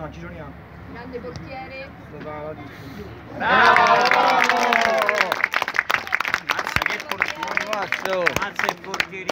No, gironiamo. Grande portiere. Bravo! Mazza che portiere! Mazza il portiere!